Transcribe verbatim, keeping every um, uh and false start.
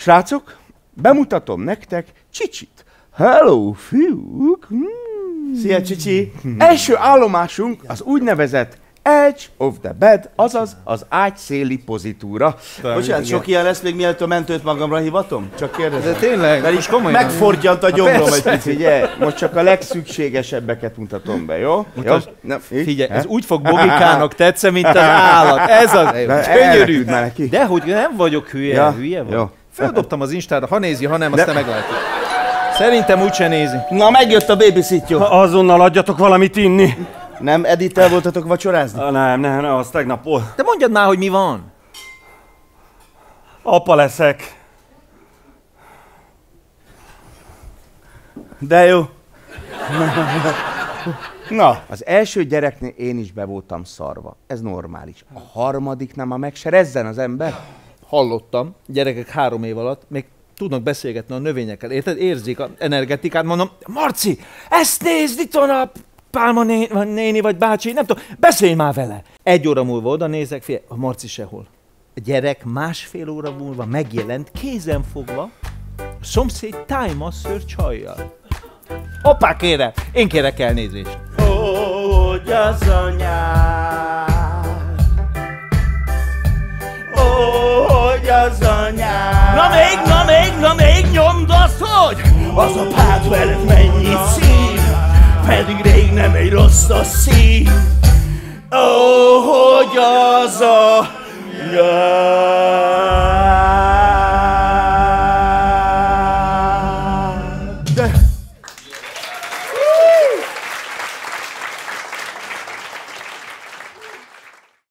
Srácok, bemutatom nektek Csicsit. Hello, fiúk! Mm. Szia, Csicsi! Első állomásunk az úgynevezett Edge of the bed, azaz az ágy széli pozitúra. Bocsánat, sok ilyen lesz még mielőtt a mentőt magamra hivatom? Csak kérdezem. De tényleg, mert is komolyan. Megfordjant a gyomrom egy picit. Figyelj, most csak a legszükségesebbeket mutatom be, jó? Mutasd. Jó? Na, Figyelj, ez úgy fog Bogikának tetszeni, mint az állat. Ez az gyönyörű. De hogy nem vagyok hülye, ja, hülye vagy. Jó. Feldobtam az Instára, ha nézi, ha nem, azt te meglátod. Szerintem úgyse nézi. Na, megjött a babysittyo. Azonnal adjatok valamit inni. Nem Edittel voltatok vacsorázni? Ah, nem, nem, nem, az tegnap volt. Te mondjad már, hogy mi van. Apa leszek. De jó. Na, az első gyereknél én is be voltam szarva. Ez normális. A harmadiknál már meg se rezzen az ember. Hallottam, gyerekek három év alatt még tudnak beszélgetni a növényekkel, érted? Érzik az energetikát, mondom, Marci, ezt nézd, itt van a Pálma né néni vagy bácsi, nem tudom, beszélj már vele. Egy óra múlva oda nézek, figyelj, a Marci sehol. A gyerek másfél óra múlva megjelent, kézen fogva, a szomszéd tájmasször csajjal. Hoppá, kérem, én kérek elnézést. Hogy az anyád, hogy az anyád. Na még, na még, na még nyomd azt, hogy az apád veled mennyi szív, pedig rég nem egy rossz a szív. Ó, hogy az anyád.